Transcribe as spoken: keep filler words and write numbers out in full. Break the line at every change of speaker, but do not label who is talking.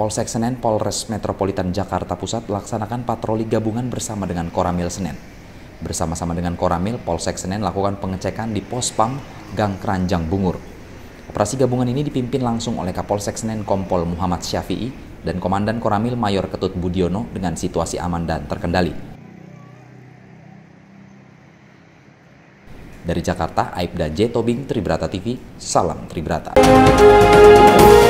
Polsek Senen Polres Metropolitan Jakarta Pusat melaksanakan patroli gabungan bersama dengan Koramil Senen. Bersama-sama dengan Koramil, Polsek Senen lakukan pengecekan di Pos Pam Gang Keranjang Bungur. Operasi gabungan ini dipimpin langsung oleh Kapolsek Senen Kompol Muhammad Syafi'i dan Komandan Koramil Mayor Ketut Budiono dengan situasi aman dan terkendali. Dari Jakarta, Aibda J. Tobing, Tribrata T V, salam Tribrata.